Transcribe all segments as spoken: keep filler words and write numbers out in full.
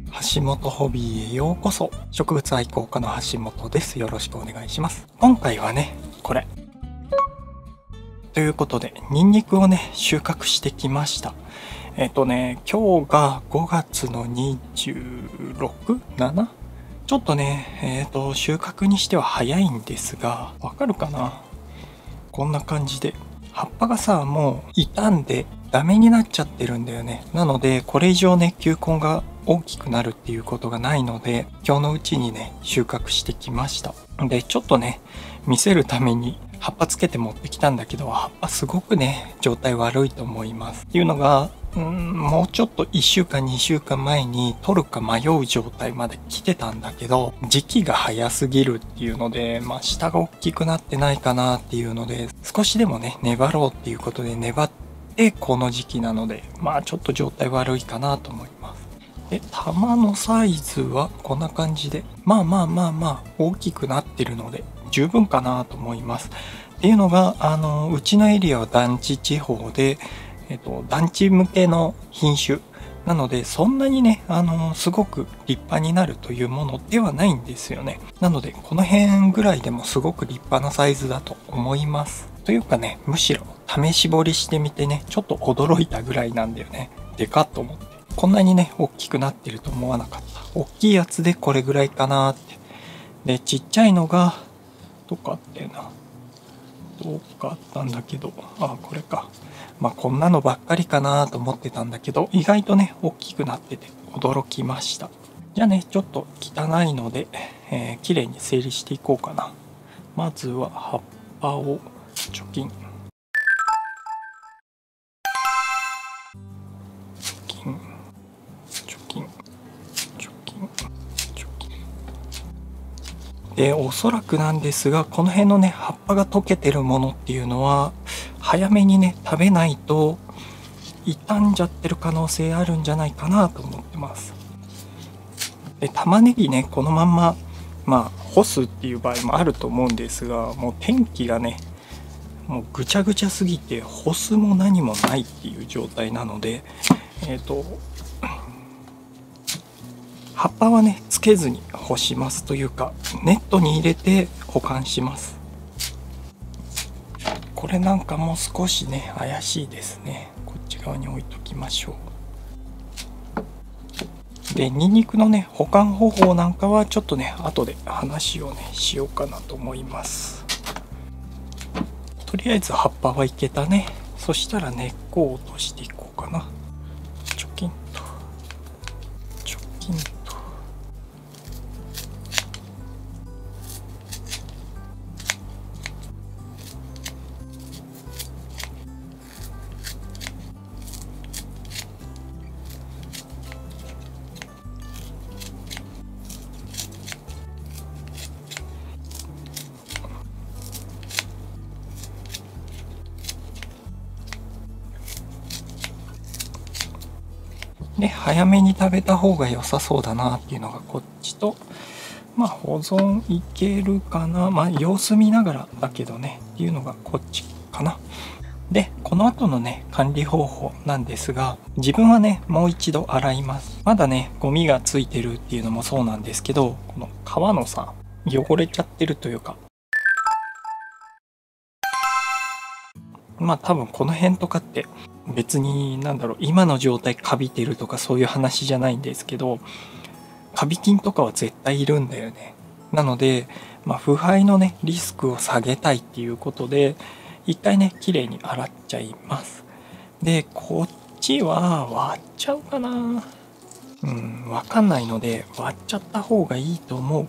橋本ホビーへようこそ。植物愛好家の橋本です。よろしくお願いします。今回はね、これ。ということで、ニンニクをね、収穫してきました。えっとね、今日がごがつのにじゅうろく、なな? ちょっとね、えっと、収穫にしては早いんですが、わかるかな？こんな感じで。葉っぱがさ、もう傷んでダメになっちゃってるんだよね。なので、これ以上ね、球根が大きくなるっていうことがないので、今日のうちにね、収穫してきました。で、ちょっとね、見せるために葉っぱつけて持ってきたんだけど、葉っぱすごくね、状態悪いと思います。っていうのが、うん、もうちょっといっしゅうかんにしゅうかんまえに取るか迷う状態まで来てたんだけど、時期が早すぎるっていうので、まあ下が大きくなってないかなっていうので、少しでもね、粘ろうっていうことで粘ってこの時期なので、まあちょっと状態悪いかなと思います。で、玉のサイズはこんな感じで、まあまあまあまあ大きくなってるので十分かなと思います。っていうのが、あの、うちのエリアは団地地方で、えっと、団地向けの品種なので、そんなにね、あの、すごく立派になるというものではないんですよね。なので、この辺ぐらいでもすごく立派なサイズだと思います。というかね、むしろ試し掘りしてみてね、ちょっと驚いたぐらいなんだよね。でかっと思って。こんなにね、大きくなってると思わなかった。大きいやつでこれぐらいかなって。で、ちっちゃいのが、どっかあったよな。どっかあったんだけど、あ、これか。まあこんなのばっかりかなと思ってたんだけど、意外とね、大きくなってて驚きました。じゃあね、ちょっと汚いので、えー、きれいに整理していこうかな。まずは葉っぱを除菌。除菌。除菌。除菌。除菌。で、おそらくなんですが、この辺のね、葉っぱが溶けてるものっていうのは、早めにね、食べないと傷んじゃってる可能性あるんじゃないかなと思ってます。で、玉ねぎね、このまんま、まあ、干すっていう場合もあると思うんですが、もう天気がね、もうぐちゃぐちゃすぎて、干すも何もないっていう状態なので、えっと、葉っぱはね、つけずに干しますというか、ネットに入れて保管します。これなんかもう少しね、怪しいですね。こっち側に置いときましょう。で、ニンニクのね、保管方法なんかはちょっとね、後で話をね、しようかなと思います。とりあえず葉っぱはいけたね。そしたら根っこを落としていこうかな。チョキンと。チョキンと。で、早めに食べた方が良さそうだなっていうのがこっちと、まあ保存いけるかな。まあ様子見ながらだけどね、っていうのがこっちかな。で、この後のね、管理方法なんですが、自分はね、もう一度洗います。まだね、ゴミがついてるっていうのもそうなんですけど、この皮のさ、汚れちゃってるというか、まあ多分この辺とかって別になんだろう、今の状態カビてるとかそういう話じゃないんですけど、カビ菌とかは絶対いるんだよね。なので、まあ、腐敗のね、リスクを下げたいっていうことで、一回ね、綺麗に洗っちゃいます。で、こっちは割っちゃうかな。うん、わかんないので割っちゃった方がいいと思う。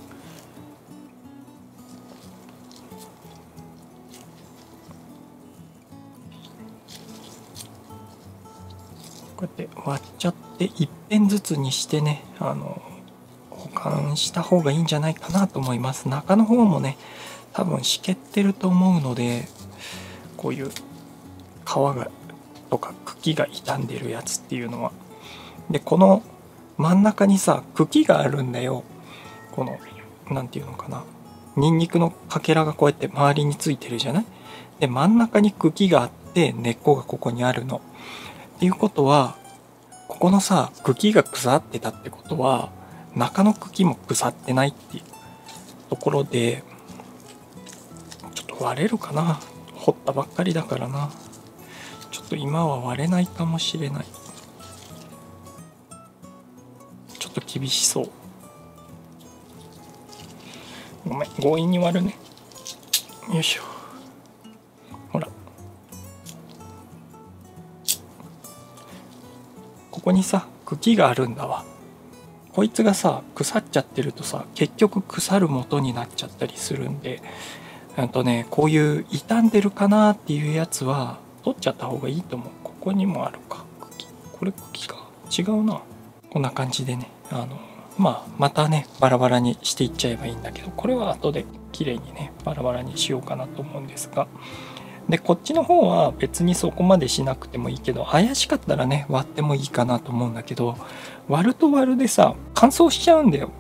こうやって割っちゃって一遍ずつにしてね、あの保管した方がいいんじゃないかなと思います。中の方もね、多分しけってると思うので、こういう皮がとか茎が傷んでるやつっていうのは。で、この真ん中にさ、茎があるんだよ。このなんていうのかな、ニンニクのかけらがこうやって周りについてるじゃない。で、真ん中に茎があって根っこがここにあるの。っていうことは、 ここのさ茎が腐ってたってことは中の茎も腐ってないっていうところで、ちょっと割れるかな。掘ったばっかりだからな。ちょっと今は割れないかもしれない。ちょっと厳しそう。ごめん、強引に割るね。よいしょ。ほら、ここにさ茎があるんだわ。こいつがさ腐っちゃってるとさ結局腐る元になっちゃったりするんで、あとねこういう傷んでるかなっていうやつは取っちゃった方がいいと思う。ここにもあるか茎。これ茎か違うな。こんな感じでね、あのまあまたねバラバラにしていっちゃえばいいんだけど、これは後で綺麗にねバラバラにしようかなと思うんですが、でこっちの方は別にそこまでしなくてもいいけど、怪しかったらね割ってもいいかなと思うんだけど、割ると割るでさ乾燥しちゃうんだよ。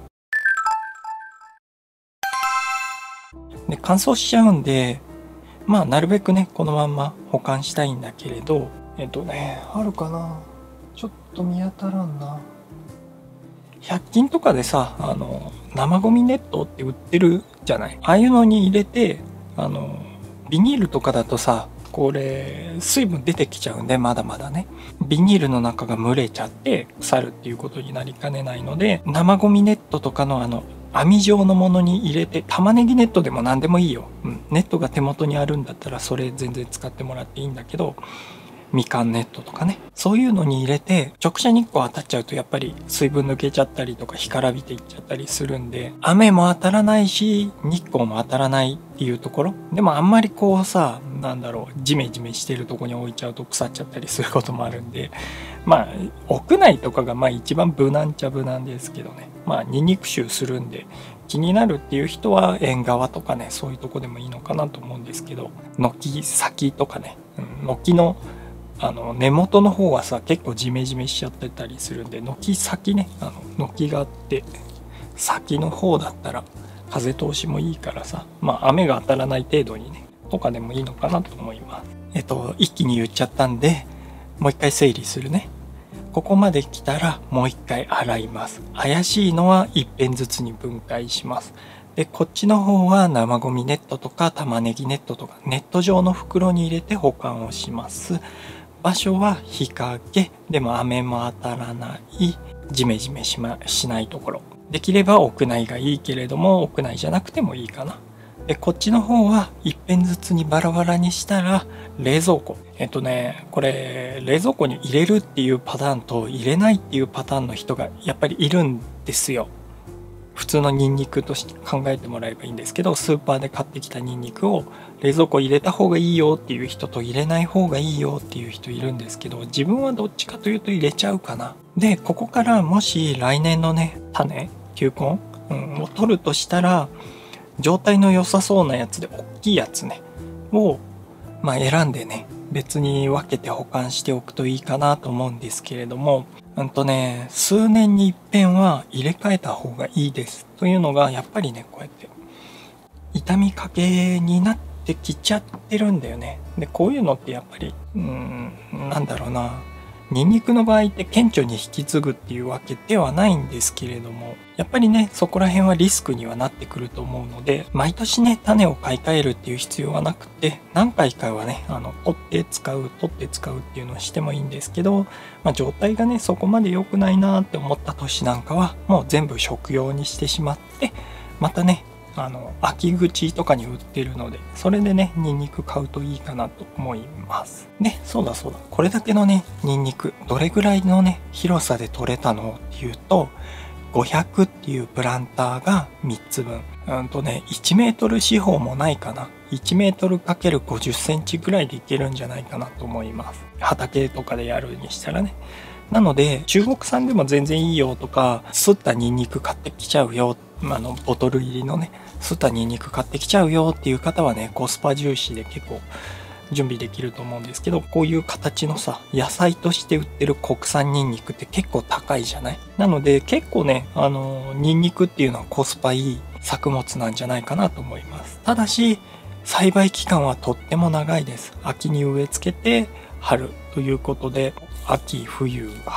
で乾燥しちゃうんで、まあなるべくねこのまんま保管したいんだけれど、えっとねあるかな、ちょっと見当たらんな。ひゃっ均とかでさあの生ゴミネットって売ってるじゃない。ああいうのに入れて、あのビニールとかだとさこれ水分出てきちゃうんで、まだまだねビニールの中が蒸れちゃって腐るっていうことになりかねないので、生ゴミネットとかのあの網状のものに入れて、玉ねぎネットでも何でもいいよ、うん、ネットが手元にあるんだったらそれ全然使ってもらっていいんだけど、みかんネットとかね、そういうのに入れて直射日光当たっちゃうとやっぱり水分抜けちゃったりとか干からびていっちゃったりするんで、雨も当たらないし日光も当たらないっていうところでも、あんまりこうさなんだろうジメジメしてるとこに置いちゃうと腐っちゃったりすることもあるんで、まあ屋内とかがまあ一番無難っちゃ無難ですけどね、まあニンニク臭するんで気になるっていう人は縁側とかねそういうとこでもいいのかなと思うんですけど、軒先とかね、うん、軒のあの根元の方はさ結構ジメジメしちゃってたりするんで、軒先ね、あの軒があって先の方だったら風通しもいいからさ、まあ雨が当たらない程度にねとかでもいいのかなと思います。えっと一気に言っちゃったんでもう一回整理するね。ここまで来たらもう一回洗います。怪しいのは一遍ずつに分解します。でこっちの方は生ゴミネットとか玉ねぎネットとかネット状の袋に入れて保管をします。場所は日陰でも雨も当たらないジメジメし、ま、しないところ、できれば屋内がいいけれども屋内じゃなくてもいいかな。でこっちの方は一遍ずつにバラバラにしたら冷蔵庫、えっとねこれ冷蔵庫に入れるっていうパターンと入れないっていうパターンの人がやっぱりいるんですよ。普通のニンニクとして考えてもらえばいいんですけど、スーパーで買ってきたニンニクを冷蔵庫入れた方がいいよっていう人と入れない方がいいよっていう人いるんですけど、自分はどっちかというと入れちゃうかな。でここからもし来年のね種球根、うん、を取るとしたら状態の良さそうなやつで大きいやつねを、まあ、選んでね別に分けて保管しておくといいかなと思うんですけれども、うんとね数年に一遍は入れ替えた方がいいです。というのがやっぱりねこうやって傷みかけになってきちゃってるんだよね。でこういうのってやっぱりうーんなんだろうな、ニンニクの場合って顕著に引き継ぐっていうわけではないんですけれども、やっぱりねそこら辺はリスクにはなってくると思うので、毎年ね種を買い替えるっていう必要はなくて、何回かはねあの取って使う取って使うっていうのをしてもいいんですけど、まあ、状態がねそこまで良くないなって思った年なんかはもう全部食用にしてしまって、またねあの秋口とかに売ってるのでそれでねニンニク買うといいかなと思います。でそうだそうだ、これだけのねニンニクどれぐらいのね広さで取れたのっていうと、ごひゃくっていうプランターがみっつぶん、うんとねいちメートル四方もないかな、いちメートルかけるごじゅっセンチぐらいでいけるんじゃないかなと思います。畑とかでやるにしたらね。なので中国産でも全然いいよとか、すったニンニク買ってきちゃうよ、あのボトル入りのねすったニンニク買ってきちゃうよっていう方はねコスパ重視で結構準備できると思うんですけど、こういう形のさ野菜として売ってる国産ニンニクって結構高いじゃない。なので結構ねあのニンニクっていうのはコスパいい作物なんじゃないかなと思います。ただし栽培期間はとっても長いです。秋に植え付けて春ということで秋冬春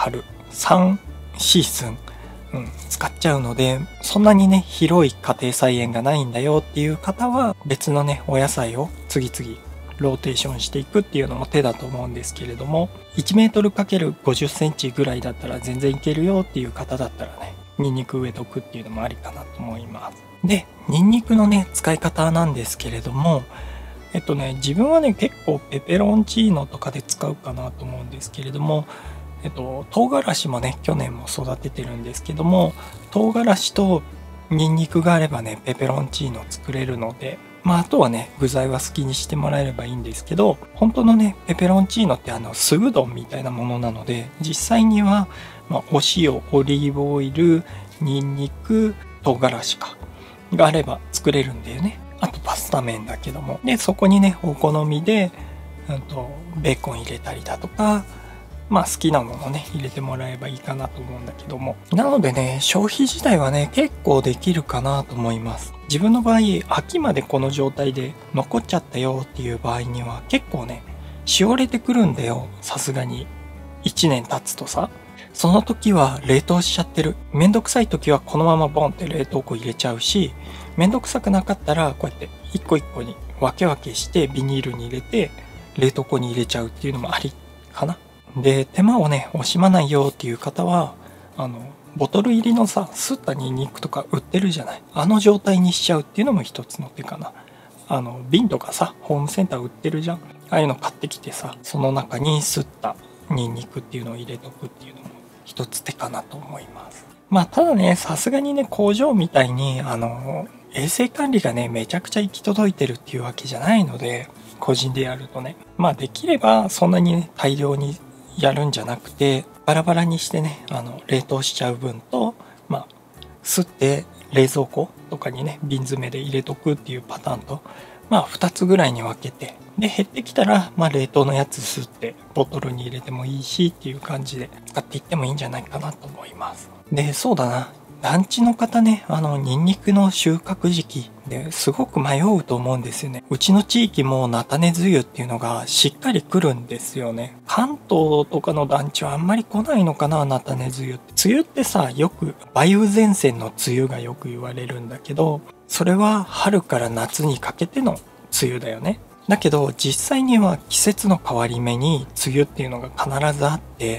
さんシーズン、うん、使っちゃうので、そんなにね広い家庭菜園がないんだよっていう方は別のねお野菜を次々ローテーションしていくっていうのも手だと思うんですけれども、いちメートルかけるごじゅっセンチぐらいだったら全然いけるよっていう方だったらね、ニンニク植えとくっていうのもありかなと思います。で、ニンニクのね使い方なんですけれども、えっとね自分はね結構ペペロンチーノとかで使うかなと思うんですけれども、えっと唐辛子もね去年も育ててるんですけども、唐辛子とニンニクがあればねペペロンチーノ作れるので、まああとはね具材は好きにしてもらえればいいんですけど、本当のねペペロンチーノってあの酢うどんみたいなものなので、実際には、まあ、お塩、オリーブオイル、ニンニク、唐辛子かがあれば作れるんだよね。あとパスタ麺だけども、でそこにねお好みで、うんと、ベーコン入れたりだとか、まあ好きなものね入れてもらえばいいかなと思うんだけども、なのでね消費自体はね結構できるかなと思います。自分の場合秋までこの状態で残っちゃったよっていう場合には結構ねしおれてくるんだよ。さすがにいちねん経つとさ、その時は冷凍しちゃってる。めんどくさい時はこのままボンって冷凍庫入れちゃうし、めんどくさくなかったらこうやって一個一個に分け分けしてビニールに入れて冷凍庫に入れちゃうっていうのもありかな。で、手間をね惜しまないよっていう方はあのボトル入りのさすったニンニクとか売ってるじゃない。あの状態にしちゃうっていうのも一つの手かな。あの瓶とかさホームセンター売ってるじゃん。ああいうの買ってきてさ、その中にすったニンニクっていうのを入れとくっていうのも一つ手かなと思います。まあただねさすがにね工場みたいにあの衛生管理がねめちゃくちゃ行き届いてるっていうわけじゃないので、個人でやるとね、まあできればそんなにね大量にやるんじゃなくて、バラバラにしてねあの冷凍しちゃう分と、まあすって冷蔵庫とかにね瓶詰めで入れとくっていうパターンと、まあふたつぐらいに分けて、で減ってきたらまあ冷凍のやつすってボトルに入れてもいいしっていう感じで使っていってもいいんじゃないかなと思います。で、そうだな、団地の方ね、あのニンニクの収穫時期ですごく迷うと思うんですよね。うちの地域も菜種梅雨っていうのがしっかり来るんですよね。関東とかの団地はあんまり来ないのかな、菜種梅雨って。梅雨ってさ、よく梅雨前線の梅雨がよく言われるんだけど、それは春から夏にかけての梅雨だよね。だけど実際には季節の変わり目に梅雨っていうのが必ずあって、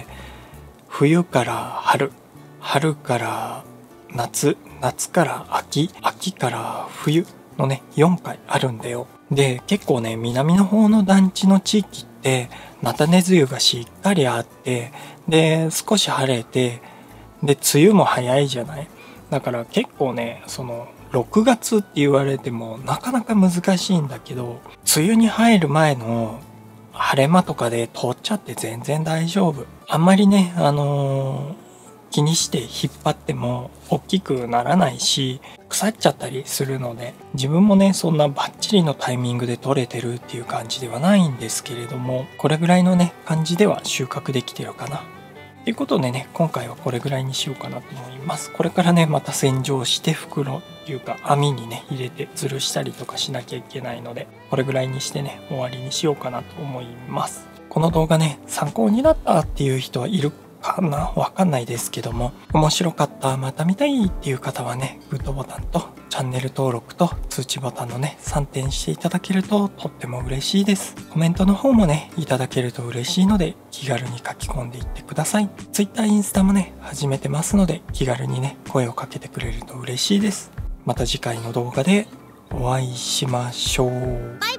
冬から春、春から夏、夏から秋、秋から冬のねよんかいあるんだよ。で、結構ね南の方の団地の地域って菜種梅雨がしっかりあって、で少し晴れて、で梅雨も早いじゃない。だから結構ねそのろくがつって言われてもなかなか難しいんだけど、梅雨に入る前の晴れ間とかで通っちゃって全然大丈夫。あんまりねあのー気にして引っ張っても大きくならないし腐っちゃったりするので、自分もねそんなバッチリのタイミングで取れてるっていう感じではないんですけれども、これぐらいのね感じでは収穫できてるかなということでね、今回はこれぐらいにしようかなと思います。これからねまた洗浄して袋っていうか網にね入れて吊るしたりとかしなきゃいけないので、これぐらいにしてね終わりにしようかなと思います。この動画ね参考になったっていう人はいるかな、わかんないですけども、面白かった、また見たいっていう方はねグッドボタンとチャンネル登録と通知ボタンのねさんてんしていただけるととっても嬉しいです。コメントの方もねいただけると嬉しいので気軽に書き込んでいってください。 Twitter、インスタもね始めてますので気軽にね声をかけてくれると嬉しいです。また次回の動画でお会いしましょう。